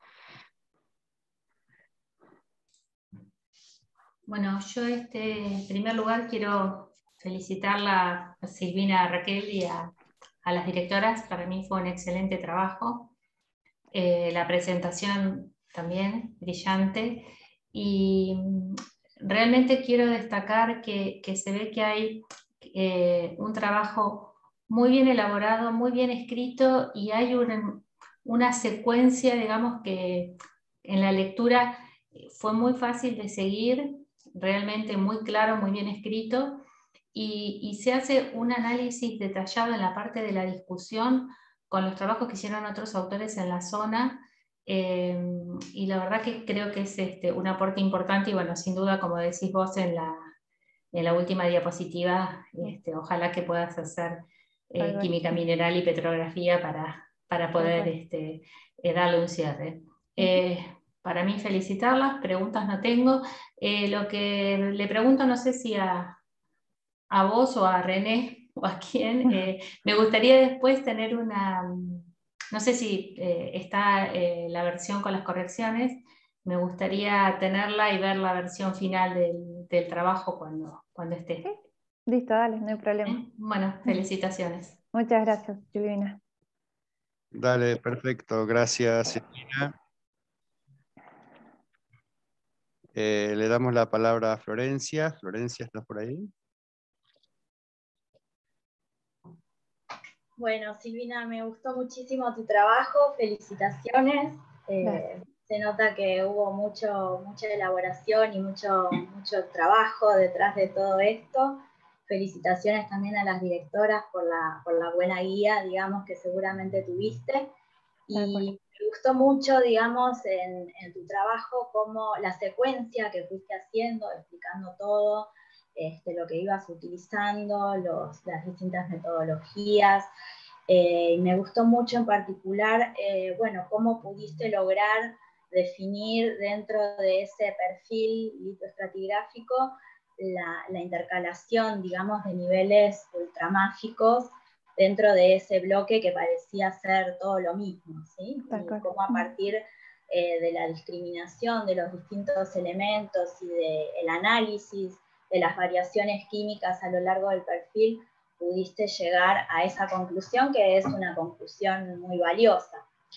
S3: Bueno, yo en primer lugar quiero felicitarla a Silvina, a Raquel y a las directoras. Para mí fue un excelente trabajo. La presentación también, brillante. Y realmente quiero destacar que se ve que hay un trabajo muy bien elaborado, muy bien escrito, y hay una secuencia, digamos, que en la lectura fue muy fácil de seguir, realmente muy claro, muy bien escrito, y se hace un análisis detallado en la parte de la discusión con los trabajos que hicieron otros autores en la zona. Y la verdad que creo que es un aporte importante, y bueno, sin duda, como decís vos en la última diapositiva, ojalá que puedas hacer química mineral y petrografía para poder darle un cierre. Para mí, felicitarlas, preguntas no tengo. Lo que le pregunto, no sé si a vos o a René o a quién, me gustaría después tener no sé si está la versión con las correcciones, me gustaría tenerla y ver la versión final del trabajo cuando esté.
S1: Sí, listo, dale, no hay problema.
S3: Bueno, felicitaciones.
S1: Muchas gracias, Silvina.
S2: Dale, perfecto. Gracias, Silvina. Le damos la palabra a Florencia. Florencia, ¿estás por ahí?
S4: Bueno, Silvina, me gustó muchísimo tu trabajo, felicitaciones. Se nota que hubo mucha elaboración y mucho trabajo detrás de todo esto. Felicitaciones también a las directoras por la buena guía, digamos, que seguramente tuviste. Y me gustó mucho, digamos, en tu trabajo, como la secuencia que fuiste haciendo, explicando todo, lo que ibas utilizando, las distintas metodologías. Me gustó mucho en particular, bueno, cómo pudiste lograr definir dentro de ese perfil litoestratigráfico la intercalación, digamos, de niveles ultramágicos dentro de ese bloque que parecía ser todo lo mismo, ¿sí? Y cómo a partir de la discriminación de los distintos elementos y del análisis de las variaciones químicas a lo largo del perfil, pudiste llegar a esa conclusión, que es una conclusión muy valiosa,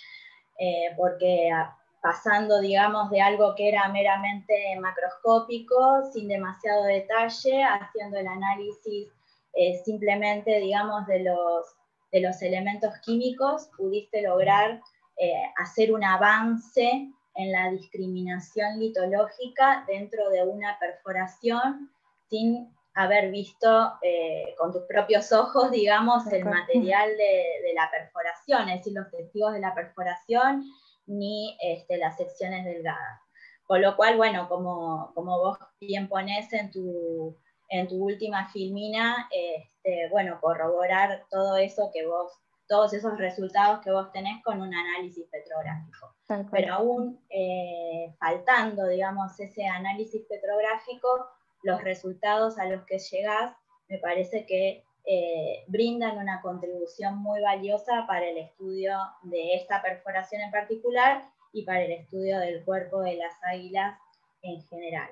S4: porque pasando, digamos, de algo que era meramente macroscópico, sin demasiado detalle, haciendo el análisis simplemente, digamos, de los elementos químicos, pudiste lograr hacer un avance en la discriminación litológica dentro de una perforación sin haber visto con tus propios ojos, digamos, el material de la perforación, es decir, los testigos de la perforación, ni las secciones delgadas. Con lo cual, bueno, como vos bien ponés en tu última filmina, bueno, corroborar todo eso que todos esos resultados que vos tenés con un análisis petrográfico. Pero aún faltando, digamos, ese análisis petrográfico, los resultados a los que llegás me parece que brindan una contribución muy valiosa para el estudio de esta perforación en particular y para el estudio del cuerpo de las águilas en general.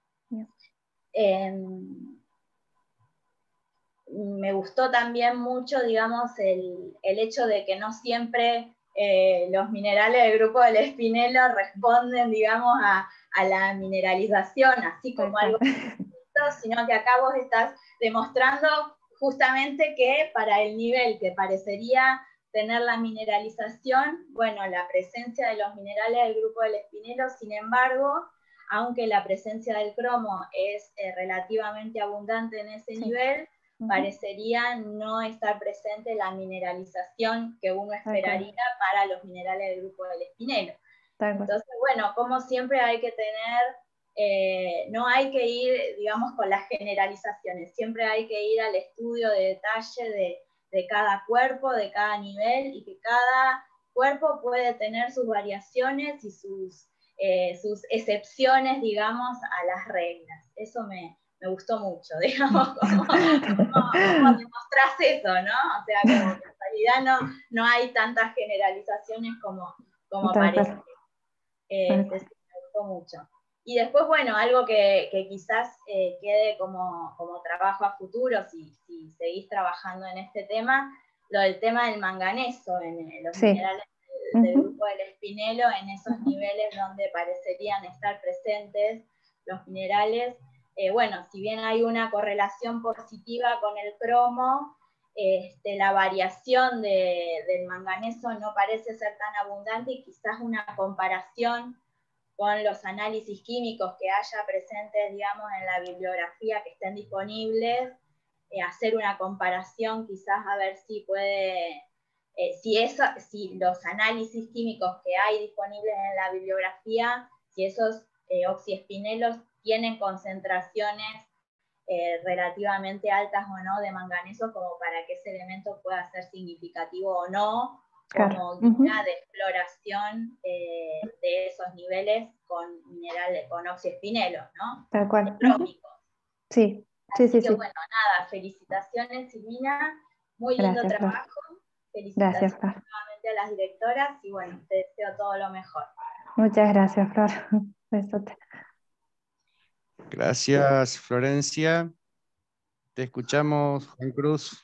S4: Me gustó también mucho, digamos, el hecho de que no siempre los minerales del grupo del espinelo responden, digamos, a la mineralización, así como algo, sino que acá vos estás demostrando justamente que para el nivel que parecería tener la mineralización, bueno, la presencia de los minerales del grupo del espinelo, sin embargo, aunque la presencia del cromo es relativamente abundante en ese nivel, parecería no estar presente la mineralización que uno esperaría para los minerales del grupo del espinelo. Entonces, bueno, como siempre hay que tener, no hay que ir, digamos, con las generalizaciones, siempre hay que ir al estudio de detalle de cada cuerpo, de cada nivel, y que cada cuerpo puede tener sus variaciones y sus excepciones, digamos, a las reglas. Eso me gustó mucho, digamos, cómo demostrás eso, ¿no? O sea, como que en realidad no hay tantas generalizaciones como parece. Me gustó mucho. Y después, bueno, algo que quizás quede como trabajo a futuro, si seguís trabajando en este tema, lo del tema del manganeso en los minerales del grupo del espinelo en esos niveles donde parecerían estar presentes los minerales. Bueno, si bien hay una correlación positiva con el cromo, la variación del manganeso no parece ser tan abundante, y quizás una comparación con los análisis químicos que haya presentes, digamos, en la bibliografía que estén disponibles, hacer una comparación quizás a ver si puede, si los análisis químicos que hay disponibles en la bibliografía, si esos oxiespinelos tienen concentraciones relativamente altas o no de manganeso, como para que ese elemento pueda ser significativo o no, como guía de exploración de esos niveles con minerales, con oxiespinelos, ¿no?
S1: Tal cual.
S4: Crómicos.
S1: Sí,
S4: Así
S1: sí,
S4: que
S1: sí.
S4: bueno, nada, felicitaciones, Silvina, muy lindo
S1: Gracias,
S4: trabajo.
S1: Flor.
S4: Felicitaciones
S1: Gracias, Flor.
S4: nuevamente a las directoras, y bueno, te deseo todo lo mejor.
S1: Muchas gracias, Flor. Besote.
S2: Gracias, Florencia. Te escuchamos, Juan Cruz.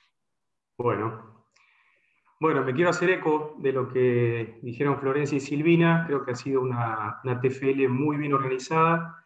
S5: Bueno, me quiero hacer eco de lo que dijeron Florencia y Silvina. Creo que ha sido una TFL muy bien organizada,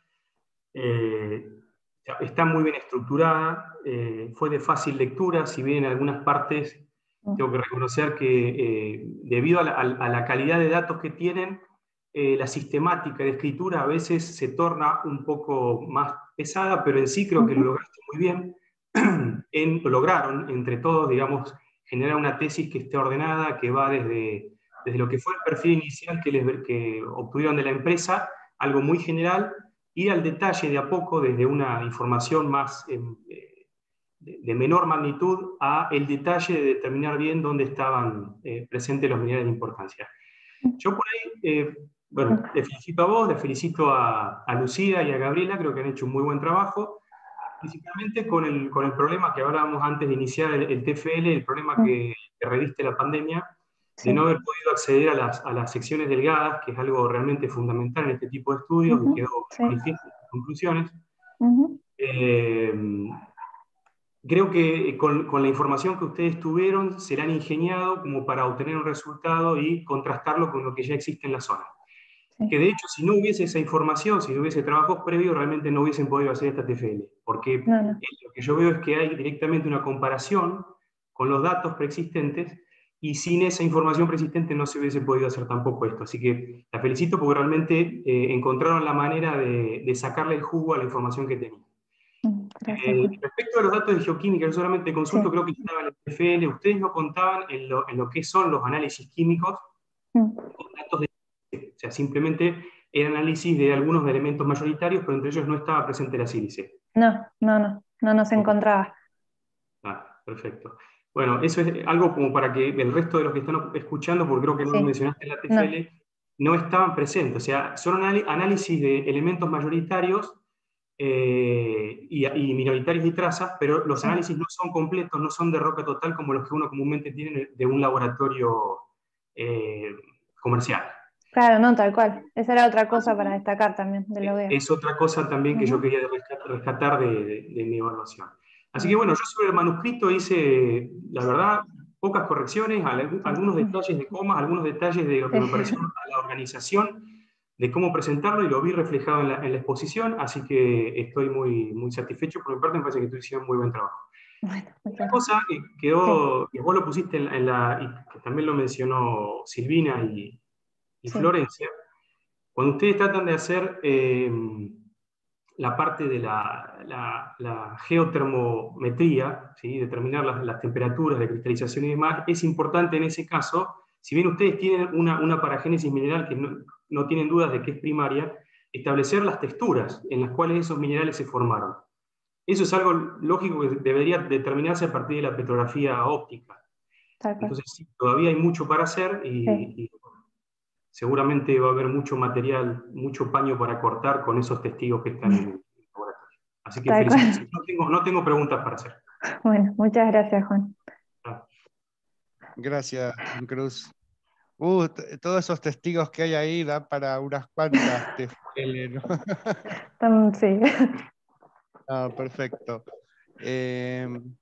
S5: está muy bien estructurada, fue de fácil lectura, si bien en algunas partes tengo que reconocer que debido a la calidad de datos que tienen, la sistemática de escritura a veces se torna un poco más pesada, pero en sí creo que lo lograste muy bien. Lograron entre todos, digamos, generar una tesis que esté ordenada, que va desde lo que fue el perfil inicial que obtuvieron de la empresa, algo muy general, ir al detalle de a poco, desde una información más de menor magnitud a el detalle de determinar bien dónde estaban presentes los minerales de importancia. Yo por ahí, bueno, te felicito a vos, le felicito a Lucía y a Gabriela, creo que han hecho un muy buen trabajo, principalmente con el problema que hablábamos antes de iniciar el TFL, el problema que reviste la pandemia, de no haber podido acceder a las secciones delgadas, que es algo realmente fundamental en este tipo de estudios, y quedó manifiesto en las conclusiones. Creo que con la información que ustedes tuvieron, se la han ingeniado como para obtener un resultado y contrastarlo con lo que ya existe en la zona. Que de hecho, si no hubiese esa información, si no hubiese trabajos previos, realmente no hubiesen podido hacer esta TFL, porque lo que yo veo es que hay directamente una comparación con los datos preexistentes, y sin esa información preexistente no se hubiese podido hacer tampoco esto. Así que la felicito porque realmente encontraron la manera de sacarle el jugo a la información que tenían. Respecto a los datos de geoquímica, yo solamente consulto, creo que estaba en el TFL, ustedes no contaban en lo que son los análisis químicos con datos de... O sea, simplemente era análisis de algunos elementos mayoritarios, pero entre ellos no estaba presente la sílice.
S1: No se encontraba.
S5: Perfecto. Bueno, eso es algo como para que el resto de los que están escuchando, porque creo que no lo mencionaste en la TFL, no estaban presentes. O sea, son análisis de elementos mayoritarios y minoritarios y trazas, pero los análisis no son completos, no son de roca total como los que uno comúnmente tiene de un laboratorio comercial.
S1: Claro, no, tal cual. Esa era otra cosa para destacar también de lo que
S5: es otra cosa también que yo quería rescatar de mi evaluación. Así que bueno, yo sobre el manuscrito hice, la verdad, pocas correcciones, algunos detalles de comas, algunos detalles de lo que me pareció a la organización, de cómo presentarlo, y lo vi reflejado en la exposición, así que estoy muy, muy satisfecho. Por mi parte me parece que tú hiciste un muy buen trabajo. Una cosa que quedó, que vos lo pusiste y que también lo mencionó Silvina y Florencia, cuando ustedes tratan de hacer la parte de la geotermometría, ¿sí? Determinar las temperaturas de cristalización y demás, es importante en ese caso, si bien ustedes tienen una paragénesis mineral que no tienen dudas de que es primaria, establecer las texturas en las cuales esos minerales se formaron. Eso es algo lógico que debería determinarse a partir de la petrografía óptica. Entonces sí, todavía hay mucho para hacer y seguramente va a haber mucho material, mucho paño para cortar con esos testigos que están en el laboratorio. Así que felicitaciones. No tengo preguntas para hacer.
S1: Bueno, muchas gracias, Juan.
S2: Gracias, Juan Cruz. Todos esos testigos que hay ahí da para unas cuantas TFL, ¿no?
S1: Sí.
S2: Perfecto.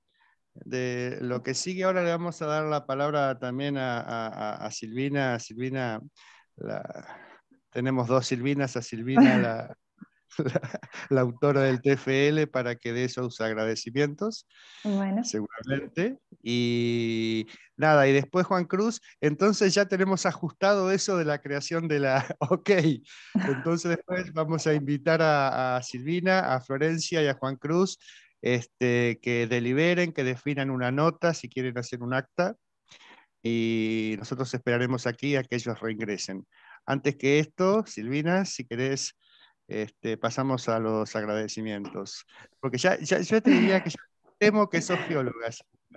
S2: de lo que sigue. Ahora le vamos a dar la palabra también a Silvina. Silvina, tenemos dos Silvinas, a Silvina, la autora del TFL, para que dé sus agradecimientos,
S1: Bueno.
S2: seguramente. Y nada, y después Juan Cruz, entonces ya tenemos ajustado eso de la creación de la... Ok, entonces después vamos a invitar a Silvina, a Florencia y a Juan Cruz, que deliberen, que definan una nota, si quieren hacer un acta, y nosotros esperaremos aquí a que ellos reingresen. Antes que esto, Silvina, si querés, pasamos a los agradecimientos. Porque ya yo te diría que yo temo que sos geóloga.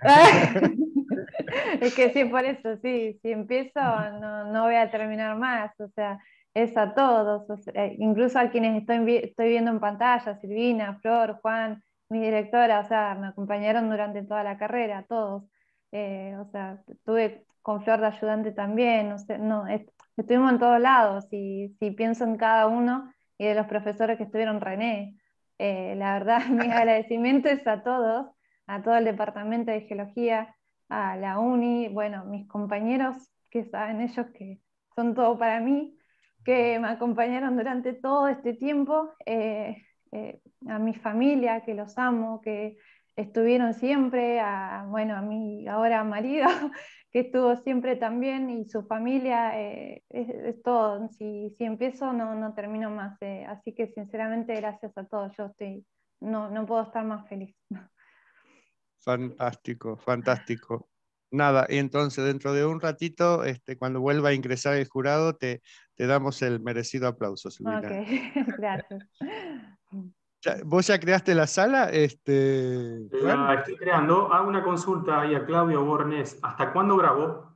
S1: Es que sí, por eso, sí, si empiezo no voy a terminar más, o sea, es a todos, o sea, incluso a quienes estoy viendo en pantalla, Silvina, Flor, Juan, mi directora, o sea, me acompañaron durante toda la carrera, todos, o sea, estuve con Flor de ayudante también, o sea, no, estuvimos en todos lados, y si pienso en cada uno, y de los profesores que estuvieron, René, la verdad, mi agradecimiento es a todos, a todo el departamento de geología, a la uni, bueno, mis compañeros, que saben ellos que son todo para mí, que me acompañaron durante todo este tiempo, a mi familia, que los amo, que estuvieron siempre, bueno, a mi ahora marido, que estuvo siempre también, y su familia, es todo. Si empiezo no termino más, así que sinceramente gracias a todos, no puedo estar más feliz.
S2: Fantástico, fantástico. Nada, y entonces dentro de un ratito, cuando vuelva a ingresar el jurado, te damos el merecido aplauso, Silvina.
S1: Ok, gracias.
S2: ¿Vos ya creaste la sala?
S5: La estoy creando. Hago una consulta ahí a Claudio Bornes. ¿Hasta cuándo grabó?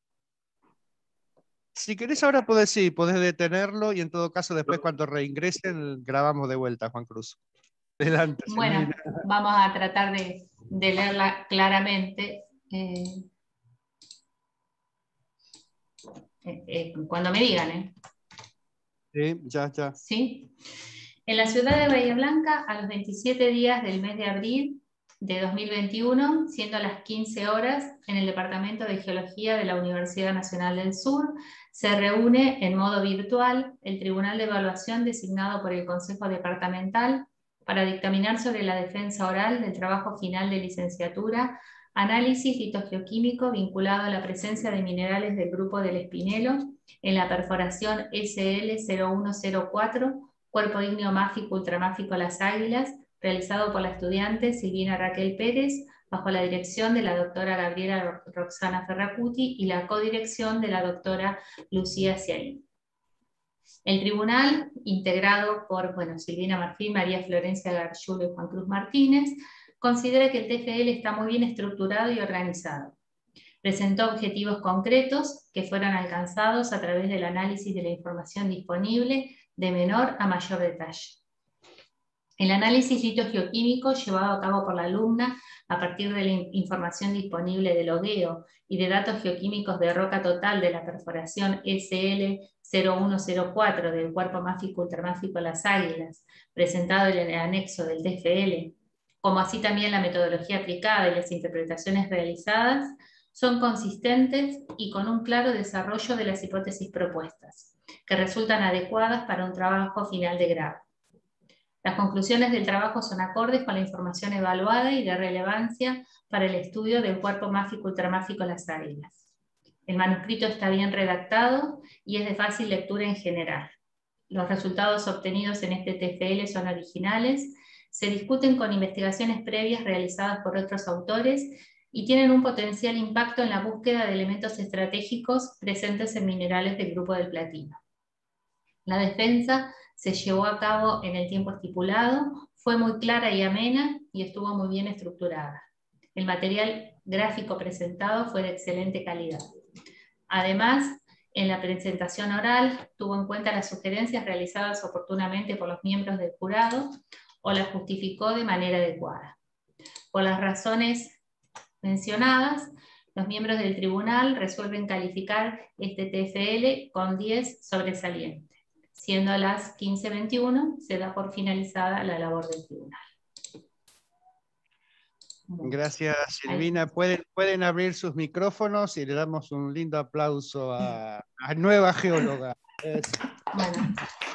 S2: Si querés ahora podés detenerlo, y en todo caso después cuando reingresen grabamos de vuelta, Juan Cruz. Adelante,
S3: Bueno,
S2: Silvina.
S3: vamos a tratar de leerla claramente. Cuando me digan,
S2: Sí, ya.
S3: ¿Sí? En la ciudad de Bahía Blanca, a los 27 días del mes de abril de 2021, siendo las 15 horas, en el Departamento de Geología de la Universidad Nacional del Sur, se reúne en modo virtual el Tribunal de Evaluación designado por el Consejo Departamental para dictaminar sobre la defensa oral del trabajo final de licenciatura, análisis litogeoquímico vinculado a la presencia de minerales del grupo del Espinelo en la perforación SL0104, Cuerpo ígneo máfico ultramáfico Las Águilas, realizado por la estudiante Silvina Raquel Pérez, bajo la dirección de la doctora Gabriela Roxana Ferracuti y la codirección de la doctora Lucía Ciaín. El tribunal, integrado por Silvina Marfil, María Florencia Gargiulo y Juan Cruz Martínez, considera que el TFL está muy bien estructurado y organizado. Presentó objetivos concretos que fueron alcanzados a través del análisis de la información disponible de menor a mayor detalle. El análisis litogeoquímico llevado a cabo por la alumna a partir de la información disponible de logueo y de datos geoquímicos de roca total de la perforación SL0104 del cuerpo máfico ultramáfico Las Águilas, presentado en el anexo del TFL, como así también la metodología aplicada y las interpretaciones realizadas, son consistentes y con un claro desarrollo de las hipótesis propuestas, que resultan adecuadas para un trabajo final de grado. Las conclusiones del trabajo son acordes con la información evaluada y de relevancia para el estudio del cuerpo máfico ultramáfico Las Águilas. El manuscrito está bien redactado y es de fácil lectura en general. Los resultados obtenidos en este TFL son originales, se discuten con investigaciones previas realizadas por otros autores y tienen un potencial impacto en la búsqueda de elementos estratégicos presentes en minerales del grupo del platino. La defensa se llevó a cabo en el tiempo estipulado, fue muy clara y amena y estuvo muy bien estructurada. El material gráfico presentado fue de excelente calidad. Además, en la presentación oral tuvo en cuenta las sugerencias realizadas oportunamente por los miembros del jurado o las justificó de manera adecuada. Por las razones mencionadas, los miembros del tribunal resuelven calificar este TFL con 10 sobresalientes. Siendo a las 15:21, se da por finalizada la labor del tribunal.
S2: Gracias, Silvina. Pueden abrir sus micrófonos y le damos un lindo aplauso a nueva geóloga.
S3: Bueno.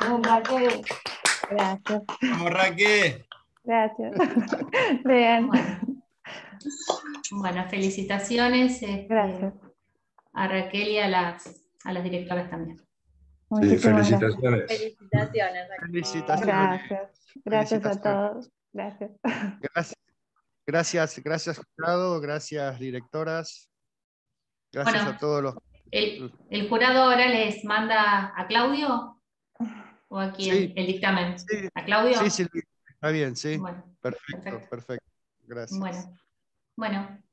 S1: Gracias.
S6: Vamos, Raquel.
S1: Gracias. Bien.
S3: Bueno, felicitaciones
S1: Gracias.
S3: a Raquel y a las directoras también.
S6: Sí, felicitaciones.
S4: Felicitaciones.
S2: Felicitaciones.
S1: Gracias a todos. Gracias.
S2: Gracias, jurado. Gracias, directoras. Gracias a todos los...
S3: ¿El jurado ahora les manda a Claudio? ¿O aquí el dictamen?
S2: Sí.
S3: ¿A Claudio?
S2: Sí, está bien, sí.
S3: Bueno,
S2: perfecto. Gracias.
S3: Bueno.